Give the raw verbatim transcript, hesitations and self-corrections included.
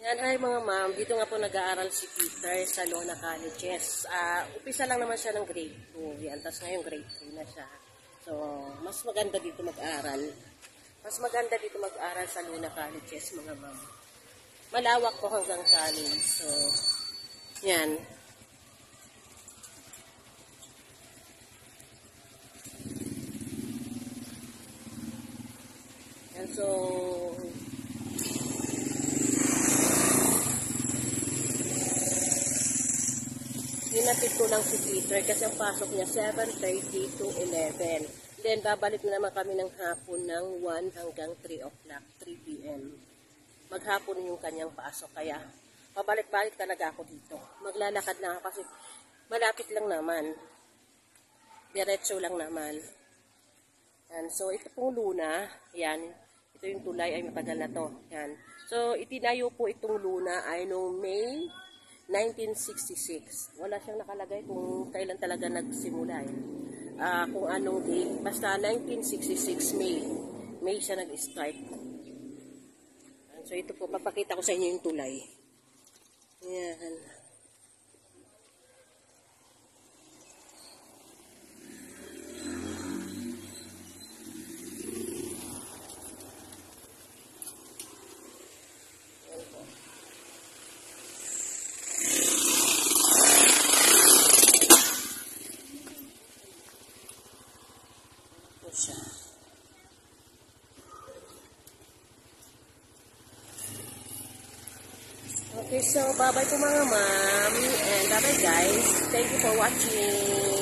Yan, hi mga ma'am. Dito nga po nag-aaral si Peter sa Lona Colleges. Uh, upisa lang naman siya ng grade two. Yan, tapos ngayon grade three na siya. So, mas maganda dito mag-aaral. Mas maganda dito mag-aaral sa Lona Colleges, mga ma'am. Malawak po hanggang college. So, yan. Yan, so, hinatid ko lang si Peter kasi ang pasok niya seven thirty to eleven. Then, babalik na naman kami ng hapon ng one hanggang three o'clock, three p m Maghapon yung kanyang pasok. Kaya, pabalik-balik talaga ako dito. Maglalakad na ako kasi malapit lang naman. Diretso lang naman. Yan. So, ito pong Luna. Yan. Ito yung tulay ay matagal na to. Yan. So, itinayo po itong Luna ay noong May nineteen sixty-six. Wala siyang nakalagay kung kailan talaga nagsimula. Eh. Uh, kung anong date. Basta nineteen sixty-six May. May siya nag-start. So ito po, papakita ko sa inyo yung tulay. Ayan. Okay, so bye-bye po mga ma'am. And bye-bye guys. Thank you for watching.